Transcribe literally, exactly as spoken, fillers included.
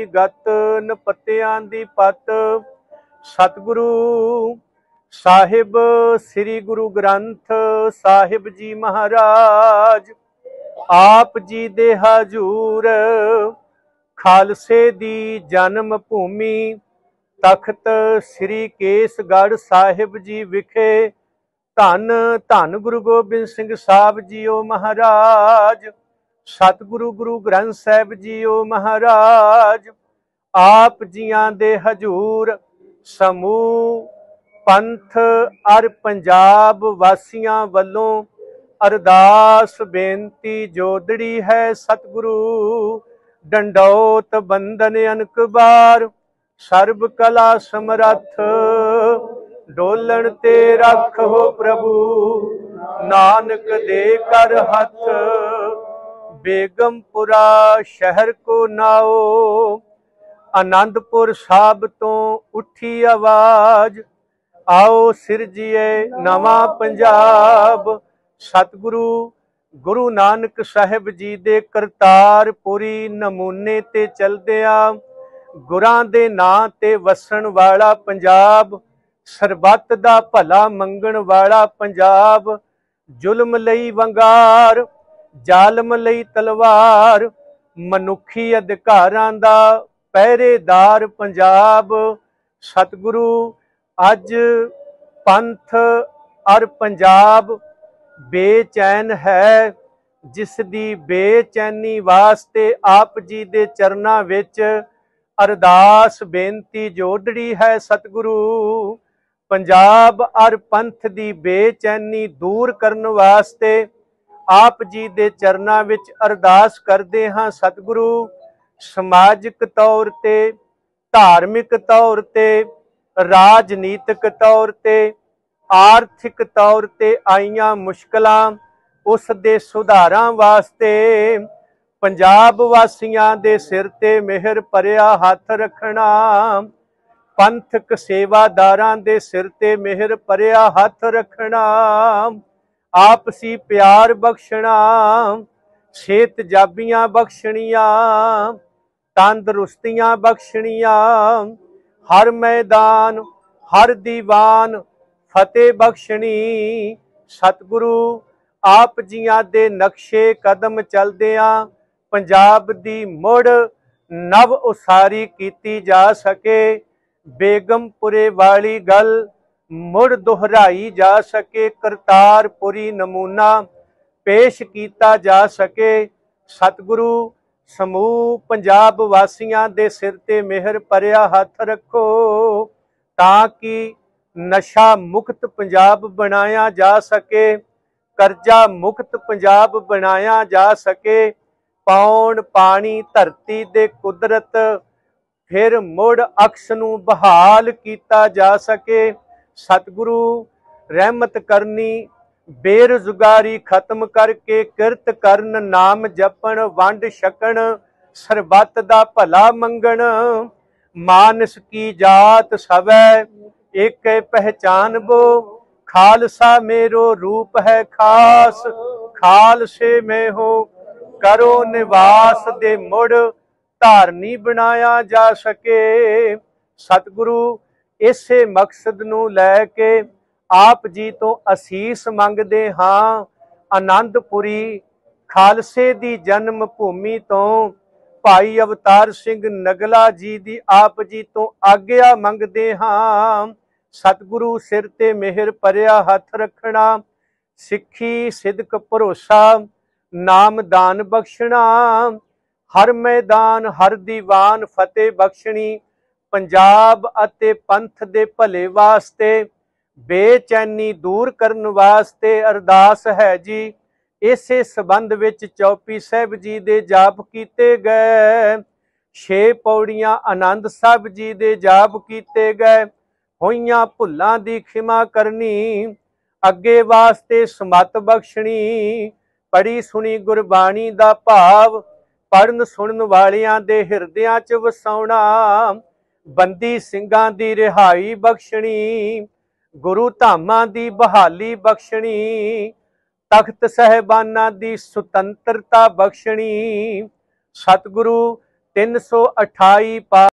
गत न पत्तियां दी पत। सतगुरु साहिब श्री गुरु ग्रंथ साहिब जी महाराज आप जी दे हजूर खालसे दी जन्म भूमि तख्त श्री केसगढ़ साहिब जी विखे धन धन गुरु गोबिंद सिंह साहब जीओ महाराज सतगुरु गुरु ग्रंथ साहिब जीओ महाराज आप जियां दे हजूर समूह पंथ अर पंजाब वासियां वल्लों अरदास बेनती जोदड़ी है। सतगुरु डंडौत बंदन अनक बार सर्ब कला समरथ डोलन ते रखो प्रभु नानक दे कर हथ। बेगमपुरा शहर को नाओ आनंदपुर साहब तो उठी आवाज आओ सिरजिए नवा पंजाब। सतगुरु गुरु नानक साहिब जी दे करतारपुरी नमूने ते चलदिया गुरां दे नां ते वसन वाला पंजाब सरबत दा भला मंगण वाला पंजाब जुल्म लई वंगार जालम लई तलवार मनुखी अधिकारां दा पहरेदार पंजाब। सतगुरु अज पंथ और पंजाब बेचैन है जिस दी बेचैनी वास्ते आप जी दे चरनां विच अरदास बेनती जोदड़ी है। सतगुरु पंजाब और पंथ दी बेचैनी दूर करने वास्ते आप जी दे चरनां विच अरदास करदे हां। सतगुरु समाजिक तौर ते धार्मिक तौर ते राजनीतिक तौर ते आर्थिक तौर ते आईयां मुश्किलां उस दे सुधारां वास्ते पंजाब वासियां दे सिर ते मेहर भरिया हथ रखना पंथक सेवादारां दे सिर ते मेहर भरिया हथ रखना आपसी प्यार बख्शना सेहत जाबियां बख्शनियां तंदरुस्तियां बख्शनियां हर मैदान हर दीवान फतेह बख्शनी। सतगुरु आप जियां दे नक्शे कदम चलदियां पंजाब दी मुड़ नव उसारी कीती जा सके बेगमपुरे वाली गल मुड़ दोहराई जा सके करतारपुरी नमूना पेश किया जा सके। सतगुरु समूह पंजाब वासियां दे सिर ते मेहर भरिया हथ रखो ताकि नशा मुक्त पंजाब बनाया जा सके करजा मुक्त पंजाब बनाया जा सके पौन पानी धरती दे कुदरत फिर मुड़ अक्स नूं बहाल किया जा सके। सतगुरु रहमत करनी बेरोजगारी खत्म करके किरत करन नाम जपन वंड छकन सरबत दा भला मंगण मानस की जात सवै एक पहचान बो खालसा मेरो रूप है खास खालसे में हो करो निवास दे मुड़ धारनी बनाया जा सके। सतगुरु इसे मकसद नूं लैके आप जी तो असीस मंगदे हां आनंदपुरी खालसे दी जन्म भूमि तो भाई अवतार सिंह नगला जी दी आप जी तो आग्या मंगदे हां। सतगुरु सिर ते मेहर भरिया हथ रखना सिक्खी सिदक भरोसा नाम दान बख्शना हर मैदान हर दीवान फतेह बख्शनी पंजाब अते पंथ दे भले वास्ते बेचैनी दूर करन वास्ते अरदास है जी। इसे संबंध विच चौपी साहिब जी दे जाप कीते गए छे पौड़ियां आनंद साहिब जी दे जाप कीते गए होइयां भुल्लां दी खिमा करनी अगे वास्ते समत बख्शनी पढ़ी सुनी गुरबाणी दा भाव पढ़न सुनन वालियां दे हिरदियां च वसाउणा बंदी ਸਿੰਘਾਂ दी रिहाई बख्शनी गुरु धामां दी बहाली बख्शनी तख्त साहिबाना दी सुतंत्रता बख्शनी सतगुरु ਤਿੰਨ ਸੌ ਅਠਾਈ ਪਾ